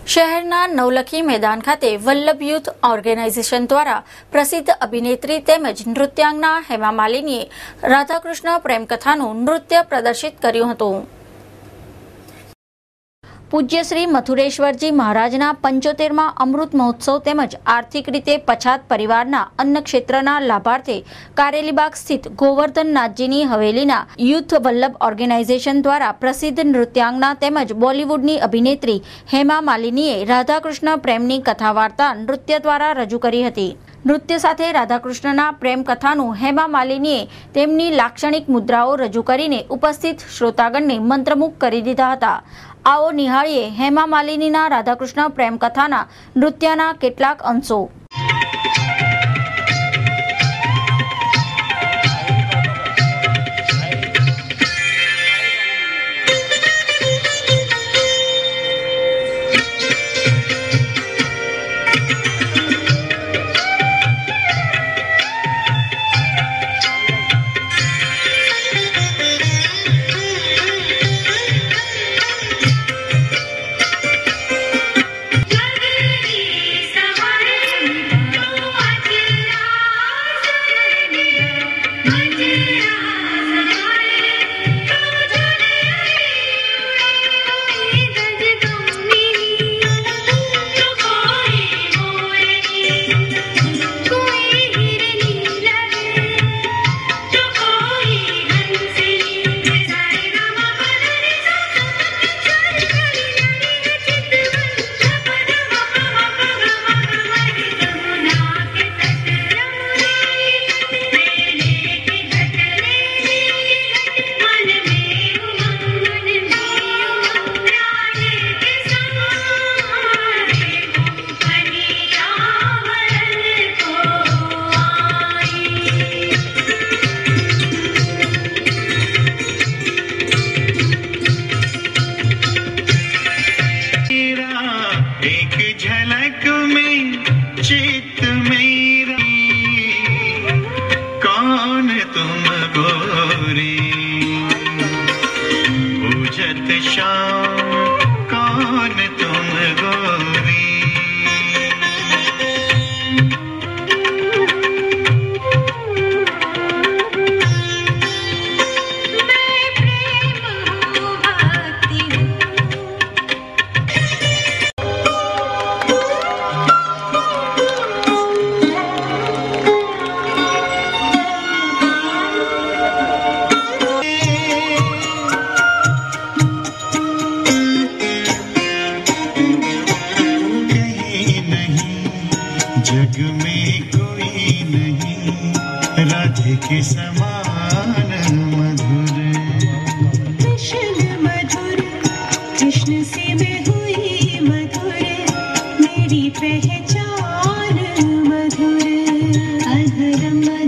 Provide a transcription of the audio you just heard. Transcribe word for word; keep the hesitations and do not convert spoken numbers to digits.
शहरना नवलखी मैदान खाते Vallabh youth organisation द्वारा प्रसिद्ध अभिनेत्री तेमज नृत्यांगना हेमा मालिनीए राधाकृष्ण प्रेमकथाનું नृत्य प्रदर्शित કર્યું હતું। पूज्य श्री मथुरेश्वरजी महाराजना पंचोतेरमा अमृत महोत्सव तेमज आर्थिक रीते पछात परिवारना अन्न क्षेत्रना लाभार्थे कारेलीबाग स्थित गोवर्धन नाथजीनी हवेलीना यूथ वल्लभ ऑर्गेनाइजेशन द्वारा प्रसिद्ध नृत्यांगना तेमज बॉलीवुडनी अभिनेत्री हेमा मालिनीए राधाकृष्ण प्रेमनी कथा वार्ता नृत्य द्वारा रजू करी हती। नृत्य साथे राधाकृष्णना प्रेम कथानु हेमा मालिनीए तेमनी लाक्षणिक मुद्राओ रजू करीने उपस्थित श्रोतागणने मंत्रमुग्ध करी दीधा हता। आओ निहाळीए हेमा मालिनीना राधाकृष्ण प्रेम कथाना नृत्यना केटलाक अंशो। जग में कोई नहीं राधे के समान मधुर। कृष्ण मधुर कृष्ण से मैं हुई मधुर, मेरी पहचान मधुर। अधर